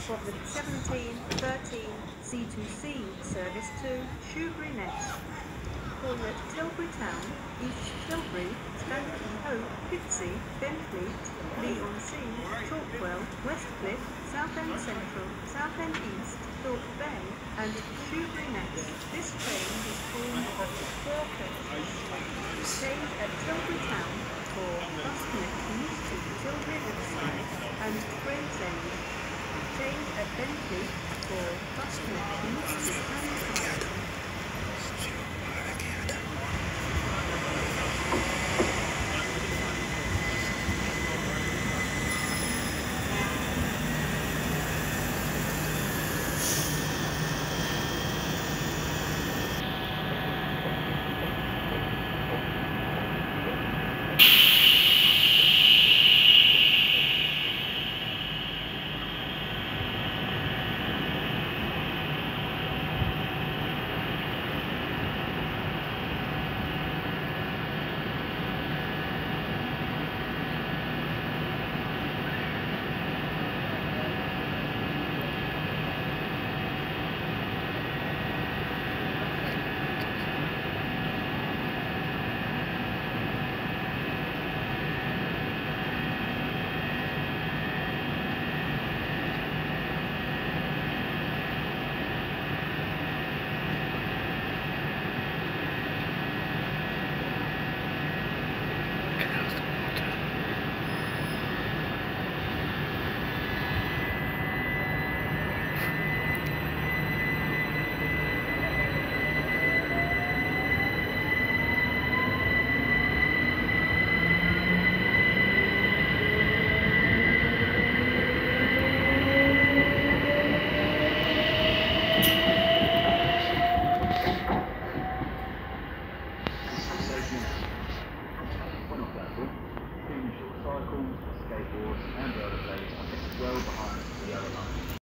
for the 1713 C2c service to Shoeburyness. Call at Tilbury Town, East Tilbury, Stanton-Hope, Pitsea, Benfleet, Lee-on-Sea, Chalkwell, Westcliff, Southend Central, Southend East, Thorpe Bay, and Shoeburyness. This train is formed of 4 coaches. Change at Tilbury Town for bus connections to Tilbury Riverside and Gravesend. Change at Benfleet for bus connections to Canning. Cycles, skateboards and roller blades are well behind the other line.